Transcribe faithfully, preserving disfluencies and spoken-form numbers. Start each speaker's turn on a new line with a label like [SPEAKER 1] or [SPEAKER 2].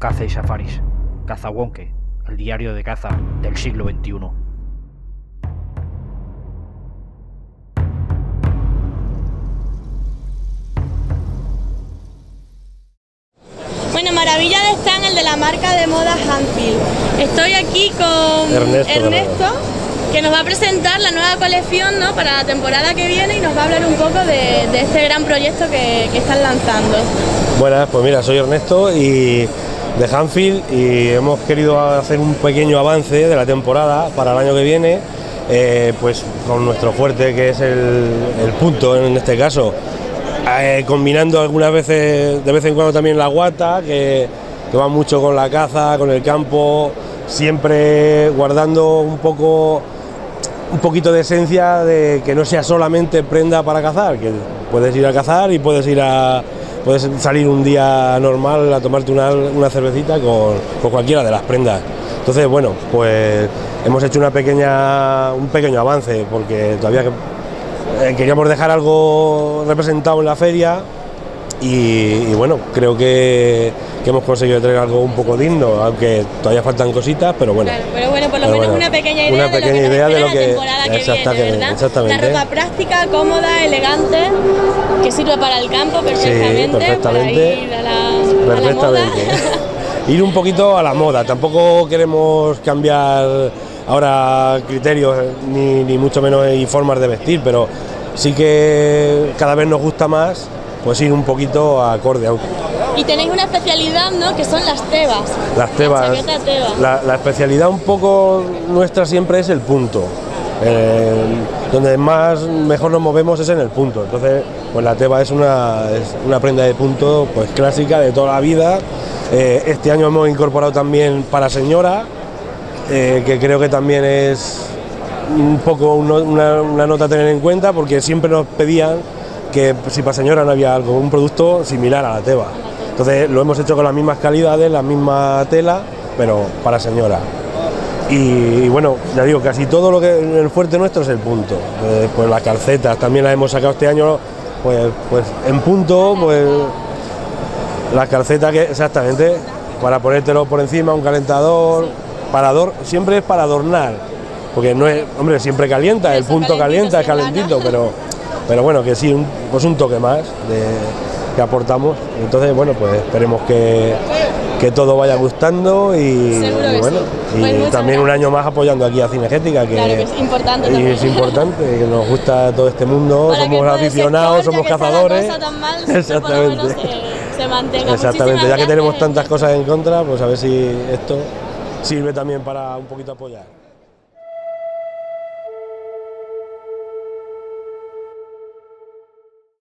[SPEAKER 1] Caza y safaris. Cazawonke, el diario de caza del siglo veintiuno.
[SPEAKER 2] Bueno, maravilla de stand el de la marca de moda Hanfield. Estoy aquí con
[SPEAKER 3] Ernesto,
[SPEAKER 2] Ernesto que nos va a presentar la nueva colección, ¿no?, para la temporada que viene, y nos va a hablar un poco de, de este gran proyecto que, que están lanzando.
[SPEAKER 3] Buenas, pues mira, soy Ernesto y de Hanfield, y hemos querido hacer un pequeño avance de la temporada para el año que viene, eh, pues con nuestro fuerte, que es el, el punto en este caso, eh, combinando algunas veces, de vez en cuando también la guata, que, que va mucho con la caza, con el campo, siempre guardando un poco un poquito de esencia de que no sea solamente prenda para cazar, que puedes ir a cazar y puedes ir a puedes salir un día normal a tomarte una, una cervecita con, con cualquiera de las prendas. Entonces, bueno, pues hemos hecho una pequeña un pequeño avance, porque todavía eh, queríamos dejar algo representado en la feria, y, y bueno, creo que, que hemos conseguido traer algo un poco digno, aunque todavía faltan cositas, pero bueno.
[SPEAKER 2] Claro, pero bueno, por lo
[SPEAKER 3] pero
[SPEAKER 2] menos
[SPEAKER 3] bueno,
[SPEAKER 2] una pequeña idea,
[SPEAKER 3] una pequeña
[SPEAKER 2] de lo que
[SPEAKER 3] idea
[SPEAKER 2] nos
[SPEAKER 3] de lo
[SPEAKER 2] espera
[SPEAKER 3] que
[SPEAKER 2] la temporada que
[SPEAKER 3] exactamente,
[SPEAKER 2] viene, ¿verdad?
[SPEAKER 3] exactamente.
[SPEAKER 2] Una ropa práctica, cómoda, elegante, que sirve para el campo perfectamente,
[SPEAKER 3] sí, perfectamente,
[SPEAKER 2] para ir a la,
[SPEAKER 3] perfectamente.
[SPEAKER 2] a la moda.
[SPEAKER 3] Ir un poquito a la moda, tampoco queremos cambiar ahora criterios ni, ni mucho menos y formas de vestir, pero sí que cada vez nos gusta más pues ir un poquito acorde.
[SPEAKER 2] Y tenéis una especialidad, ¿no?, que son las tebas.
[SPEAKER 3] Las tebas.
[SPEAKER 2] La chaqueta teba.
[SPEAKER 3] La, la especialidad un poco nuestra siempre es el punto. Eh, donde más mejor nos movemos es en el punto. Entonces, pues la teba es una, es una prenda de punto pues clásica de toda la vida. Eh, este año hemos incorporado también para señora, eh, que creo que también es un poco una, una nota a tener en cuenta, porque siempre nos pedían que si para señora no había algo, un producto similar a la teba. Entonces lo hemos hecho con las mismas calidades, la misma tela, pero para señora. Y, y bueno, ya digo, casi todo lo que en el fuerte nuestro es el punto. Eh, pues las calcetas también las hemos sacado este año, pues, pues en punto, pues las calcetas que exactamente, para ponértelo por encima, un calentador, para ador, siempre es para adornar, porque no es, hombre, siempre calienta, el punto calienta, es calentito, pero, pero bueno, que sí, un, pues un toque más de, que aportamos. Entonces, bueno, pues esperemos que, que todo vaya gustando y, y bueno,
[SPEAKER 2] sí. Pues
[SPEAKER 3] y también un año más apoyando aquí a Cinegética, que,
[SPEAKER 2] claro, que es importante
[SPEAKER 3] y
[SPEAKER 2] también.
[SPEAKER 3] es importante, que nos gusta todo este mundo,
[SPEAKER 2] para
[SPEAKER 3] somos aficionados, somos cazadores.
[SPEAKER 2] Mal,
[SPEAKER 3] exactamente.
[SPEAKER 2] Se, se mantenga.
[SPEAKER 3] Exactamente, ya que tenemos tantas
[SPEAKER 2] Ernesto.
[SPEAKER 3] cosas en contra, pues a ver si esto sirve también para un poquito apoyar.